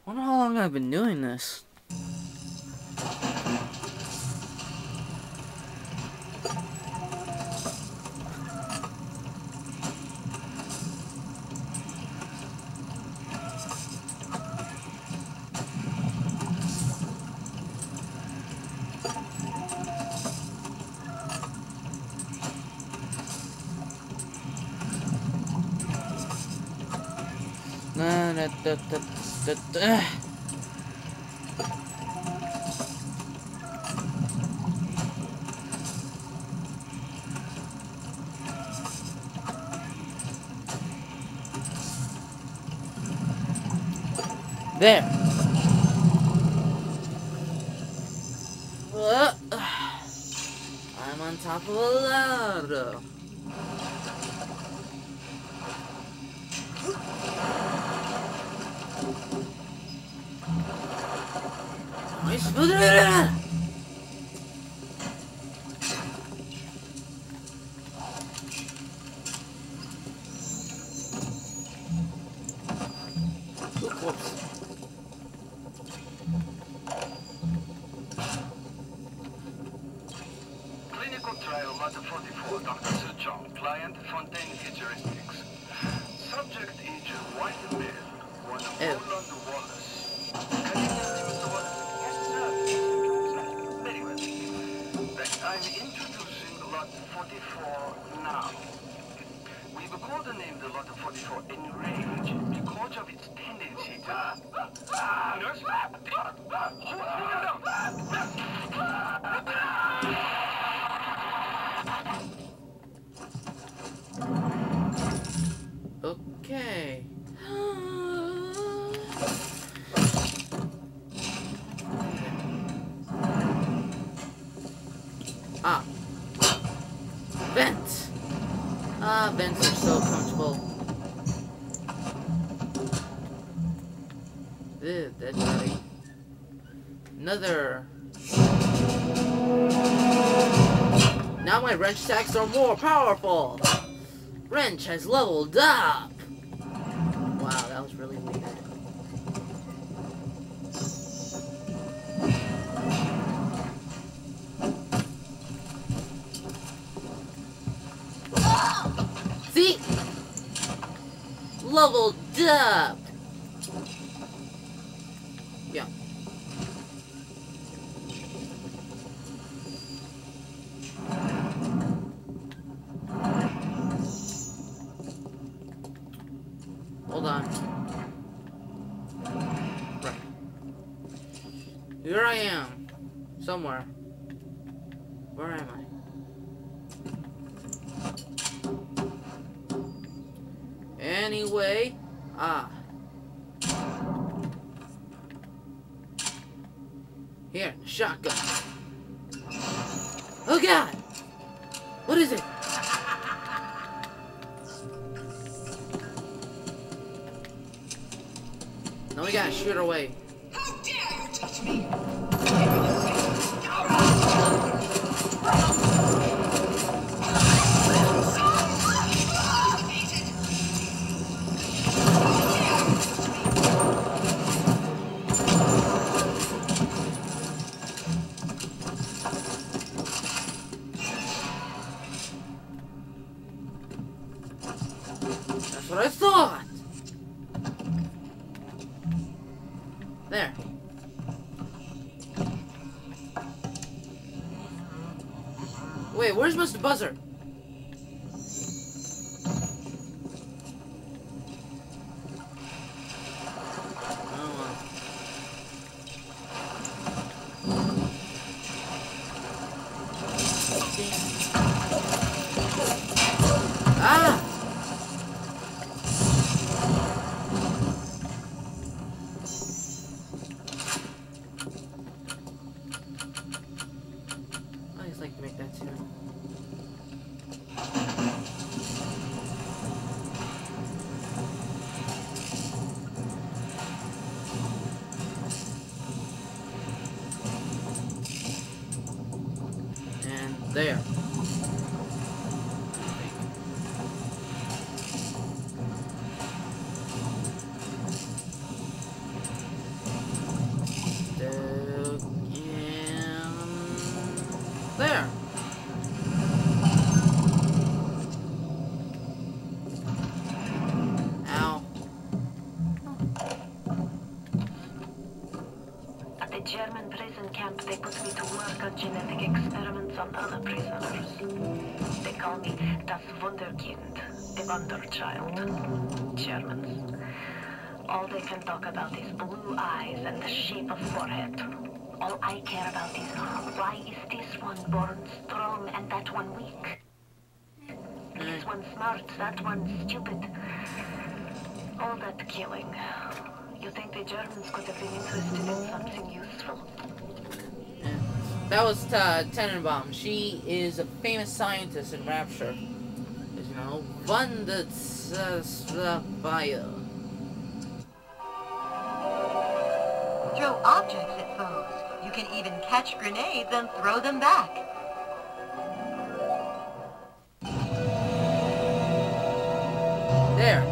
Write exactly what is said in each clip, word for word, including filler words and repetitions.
Wonder how long I've been doing this. Nah, da, da, da, da, da. There. Uh, I'm on top of a ladder. Nice. Clinical trial Matter forty-four, Doctor Sejong, client Fontaine Futuristics. Subject age white male, one Ew. Roland Wallace. Can you tell me, Mister Wallace? Yes, sir. Very well. Right, I'm introducing Lot forty-four now. We've codenamed the Lot forty-four Enrage because of its tendency to... Nurse? Okay. Ah. Vents. Ah, vents are so comfortable. Ew, dead body. Another. Now my wrench attacks are more powerful. Wrench has leveled up. Wow, that was really weird. See? Leveled up. Yeah. Hold on. Right. Here I am. Somewhere. Where am I? Anyway. Ah. Here, shotgun. Oh god! What is it? Now we gotta shoot her away. How dare you touch me? That's what I thought! There. Wait, where's Mister Buzzer? Ah! I just like to make that tune. And there. German prison camp, they put me to work on genetic experiments on other prisoners. They call me das Wunderkind, the Wonder Child. Germans. All they can talk about is blue eyes and the shape of forehead. All I care about is why is this one born strong and that one weak? This one smart, that one stupid. All that killing. You think the Germans could have been interested in something useful? Yeah. That was uh, Tenenbaum. She is a famous scientist in Rapture. As you know, Wunderfire. Throw objects at foes. You can even catch grenades and throw them back. There.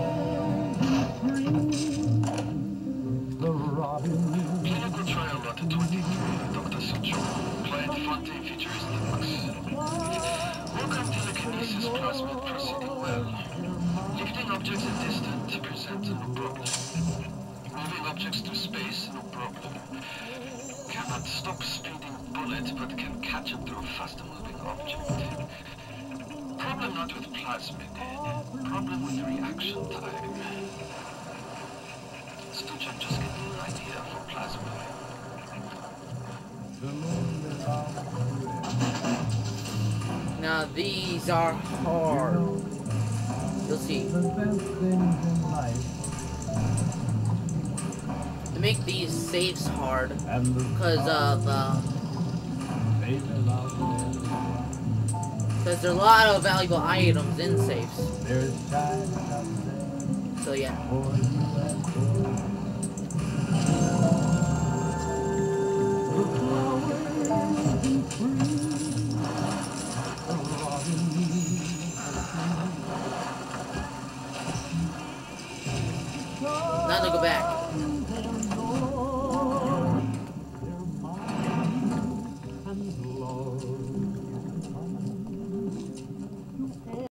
Clinical trial lot twenty-three, Doctor Sancho. Client Fontaine futuristic Max. Welcome telekinesis plasmid proceeding well. Lifting objects at distance presents no problem. Moving objects to space, no problem. Cannot stop speeding bullet, but can catch and throw faster moving object. Problem not with plasmid. Problem with reaction time. Stuchan just getting an idea for plasmid. Now these are hard. You'll see. To make these safes hard, because of uh, because there are a lot of valuable items in safes. So yeah. Now to go back.